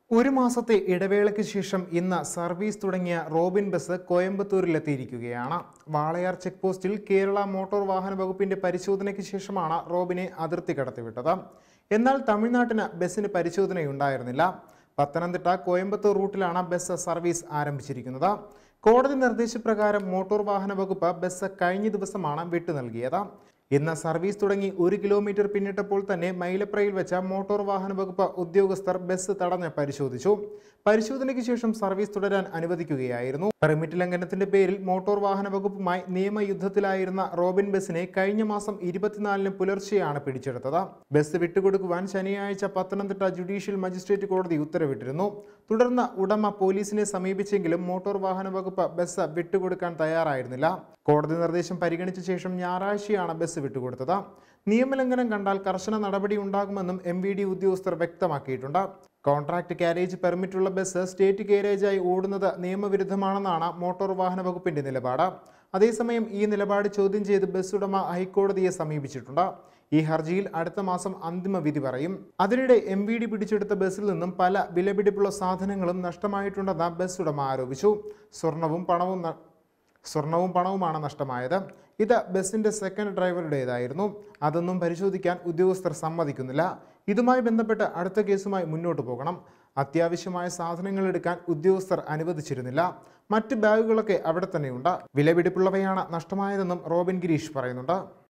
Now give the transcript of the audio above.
ഒരു മാസത്തെ ഇടവേളയ്ക്ക് ശേഷം ഇന്ന് സർവീസ് തുടങ്ങിയ റോബിൻ ബസ് കോയമ്പത്തൂരിലെത്തിയിരിക്കുകയാണ്. വാളയാർ ചെക്ക് പോസ്റ്റിൽ കേരള മോട്ടോർ വാഹന വകുപ്പിന്റെ പരിശോധനയ്ക്ക് ശേഷമാണ് റോബിനെ അതിർത്തി കടത്തിവിട്ടത്. എന്നാൽ തമിഴ്നാട്ടിന് ബസ്സിന് പരിശോധനയുണ്ടായിരുന്നില്ല. പത്തനംതിട്ട കോയമ്പത്തൂർ റൂട്ടിലാണ് ബസ് സർവീസ് ആരംഭിച്ചിരിക്കുന്നത്. കോടതി നിർദ്ദേശപ്രകാരം മോട്ടോർ വാഹന വകുപ്പ് ബസ് കഴിഞ്ഞ ദിവസമാണ് വിട്ടു നൽകിയത്. ഇന്ന് സർവീസ് തുടങ്ങി 1 കിലോമീറ്റർ പിന്നിട്ടപ്പോൾ തന്നെ മൈലപ്രയിൽ വെച്ച മോട്ടോർ വാഹന വകുപ്പ് ഉദ്യോഗസ്ഥർ ബസ് തടഞ്ഞ് പരിശോധിച്ചു. പരിശോധനയ്ക്ക് ശേഷം സർവീസ് തുടരാൻ അനുവദിക്കുകയായിരുന്നു. പെർമിറ്റ് ലംഘനത്തിന്റെ പേരിൽ മോട്ടോർ വാഹന വകുപ്പുമായി നിയമയുദ്ധത്തിലായിരുന്ന റോബിൻ ബസിനെ കഴിഞ്ഞ മാസം 24-ന് പുലർച്ചെയാണ് പിടിച്ചെടുത്തത്. ബസ് വിട്ടുകൊടുക്കുവാൻ ശനിയാഴ്ച പത്തനംതിട്ട ജുഡീഷ്യൽ മജിസ്ട്രേറ്റ് കോടതി ഉത്തരവിട്ടിരുന്നു. തുടർന്ന് ഉടമ പോലീസിനെ സമീപിച്ചെങ്കിലും മോട്ടോർ വാഹന വകുപ്പ് ബസ് വിട്ടുകൊടുക്കാൻ തയ്യാറായിരുന്നില്ല. കോടതി നിർദ്ദേശം പരിഗണിച്ച ശേഷം ഞായറാഴ്ചയാണ് ബസ് വിട്ടുകൊടുത്തത്. നിയമലംഘനം കണ്ടാൽ കർശന നടപടി ഉണ്ടാകുമെന്നും MVD ഉദ്യോഗസ്ഥർ വ്യക്തമാക്കിയിട്ടുണ്ട്. കോൺട്രാക്ട് കാരേജ് പെർമിറ്റുള്ള ബസ് സ്റ്റേറ്റ് കാരേജായി ഓടുന്നത് നിയമവിരുദ്ധമാണെന്നാണ് മോട്ടോർ വാഹന വകുപ്പിന്റെ നിലപാട്. അതേസമയം ഈ നിലപാട് ചോദ്യം ചെയ്ത് ബസ് ഉടമ ഹൈക്കോടതിയെ സമീപിച്ചിട്ടുണ്ട്. ഈ ഹർജിയിൽ അടുത്ത മാസം അന്തിമ വിധി പറയും. അതിനിടെ MVD പിടിച്ചെടുത്ത ബസ്സിൽ നിന്നും പല വിലപിടിപ്പുള്ള സാധനങ്ങളും നഷ്ടമായിട്ടുണ്ടെന്ന് ബസ് ഉടമ ആരോപിച്ചു. സ്വർണവും പണവുമാണ് നഷ്ടമായത്. ഇത് ബസിന്റെ സെക്കൻഡ് ഡ്രൈവറുടേതായിരുന്നു. അതൊന്നും പരിശോധിക്കാൻ ഉദ്യോഗസ്ഥർ സമ്മതിക്കുന്നില്ല. ഇതുമായി ബന്ധപ്പെട്ട് അടുത്ത കേസുമായി മുന്നോട്ട് പോകണം. അത്യാവശ്യമായ സാധനങ്ങൾ എടുക്കാൻ ഉദ്യോഗസ്ഥർ അനുവദിച്ചിരുന്നില്ല. മറ്റ് ബാഗുകളൊക്കെ അവിടെ തന്നെയുണ്ട്. വിലപിടിപ്പുള്ളവയാണ് നഷ്ടമായതെന്നും റോബിൻ ഗിരീഷ് പറയുന്നുണ്ട്.